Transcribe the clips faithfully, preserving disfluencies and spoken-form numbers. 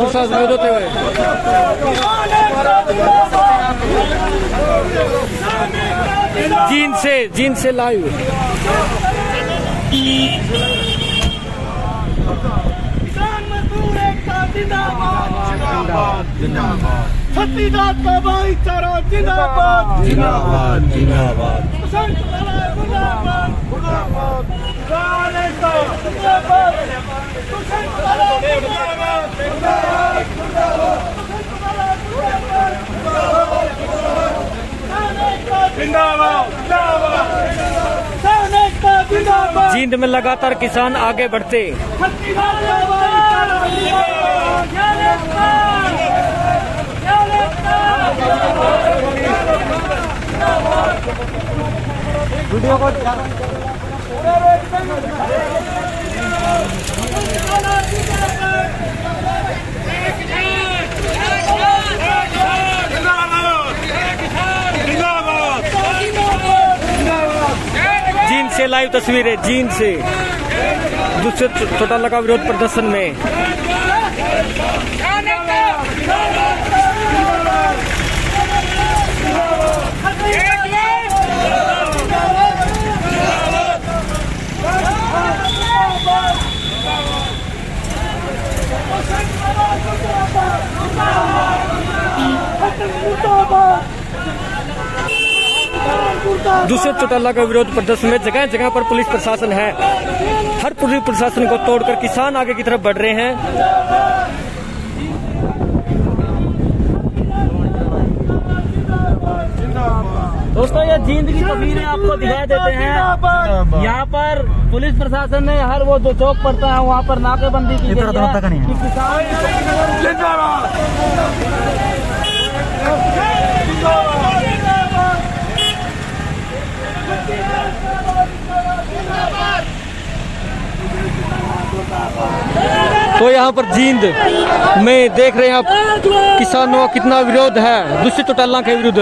प्रशासन विरोध होते हुए। जींद से जींद से लाइव। छत्तीसगढ़ का भाईचारा जिंदाबाद जिंदाबाद जिंदाबाद। जींद में लगातार किसान आगे बढ़ते। वीडियो को जींद से लाइव तस्वीरें। जींद से दूसरे चौटाला का विरोध प्रदर्शन में। दूसरे चौटाला का विरोध प्रदर्शन में जगह जगह पर पुलिस प्रशासन है। हर पुलिस प्रशासन को तोड़कर किसान आगे की तरफ बढ़ रहे हैं। दोस्तों ये जींद की तस्वीरें आपको दिखाई देते हैं। यहाँ पर पुलिस प्रशासन ने हर वो जो चौक पड़ता है वहाँ पर नाकेबंदी की गई है। तो यहाँ पर जींद में देख रहे हैं आप किसानों का कितना विरोध है दूसरे चौटाला के विरुद्ध।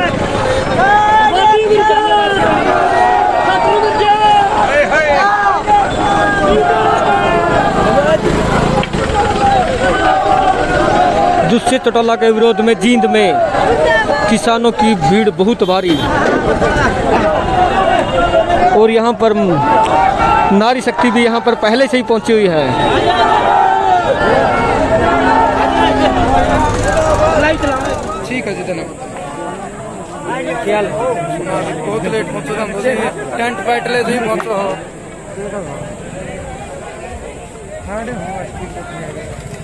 दूसरे चौटाला के विरोध में जींद में किसानों की भीड़ बहुत भारी। और यहाँ पर नारी शक्ति भी यहाँ पर पहले से ही पहुंची हुई है। ठीक है जितना क्या बहुत लेट पहुंचो टेंट बैठ ले तुम पहुंचो।